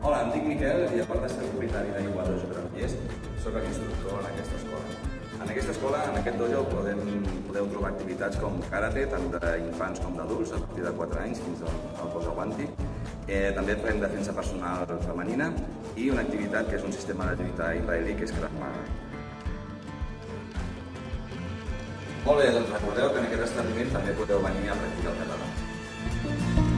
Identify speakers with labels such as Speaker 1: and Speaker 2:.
Speaker 1: Hola, em dic Miquel i a part de ser propietari d'Aigua Dojo Granollers, soc l'instructor en aquesta escola. En aquesta escola, en aquest dojo, podeu trobar activitats com karate, tant d'infants com d'adults, a partir de 4 anys fins al posaguanti. També fem defensa personal femenina i una activitat que és un sistema de lluita israelí, que és Krav Maga. Molt bé, doncs recordeu que en aquest establiment també podeu venir a practicar el català.